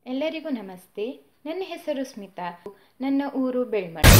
ಎಲ್ಲರಿಗೂ ನಮಸ್ತೆ. ನನ್ನ ಹೆಸರು ಸ್ಮಿತಾ. ನನ್ನ ಊರು ಬೆಳ್ಮಣ್.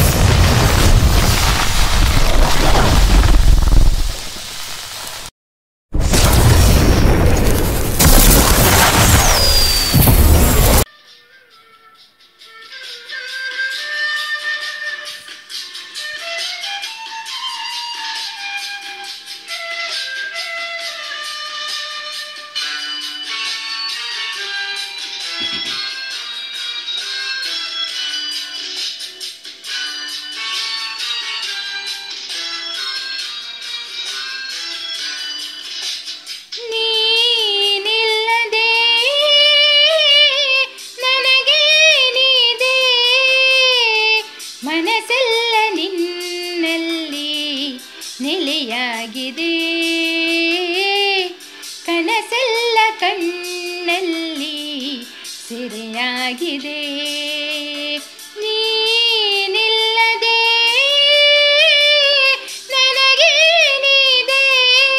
ಮನಸ್ಸೆಲ್ಲ ನಿನ್ನಲ್ಲಿ ನೆಲೆಯಾಗಿದೆ, ಕನಸೆಲ್ಲ ಕಣ್ಣಲ್ಲಿ ಸೆರೆಯಾಗಿದೆ. ನೀನಿಲ್ಲದೆ ನನಗೇನಿದೆ?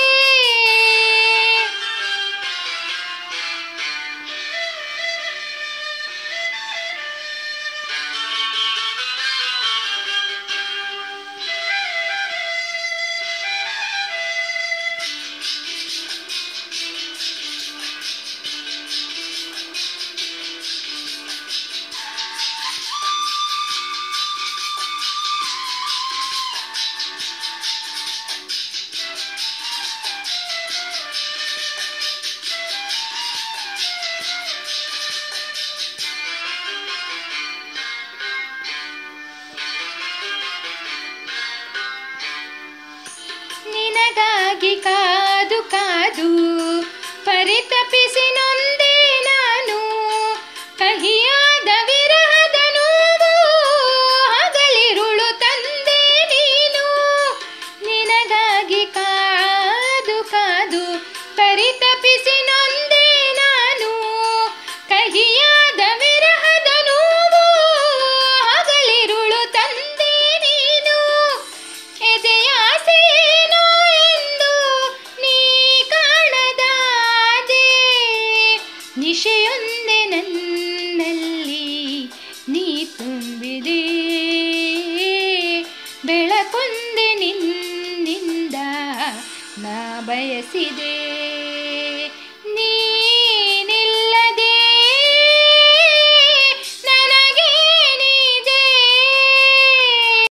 ನಿನಗಾಗಿ ಕಾದು ಕಾದು ಪರಿತಪಿಸಿ ನೊಂದೆ ನಾನು, ಕಹಿಯಾದ ವಿರಹದ ನೋವು ಹಗಲಿರುಳು ತಂದೆ ನೀನು. ನಿನಗಾಗಿ ಕಾದು ಕಾದು ಪರಿತಪಿಸಿ ನೊಂದೆ ನಾನು, ಕಹಿಯಾದ ವಿರಹದ ನೋವು ಹಗಲಿರುಳು ತಂದೆ ನೀನು. ಎದೆಯಾಸೆ ನಿಶೆಯೊಂದೆ ನನ್ನಲ್ಲಿ ನೀ ತುಂಬಿದೆ, ಬೆಳಕೊಂದೆ ನಿನ್ನಿಂದ ನಾ ಬಯಸಿದೆ.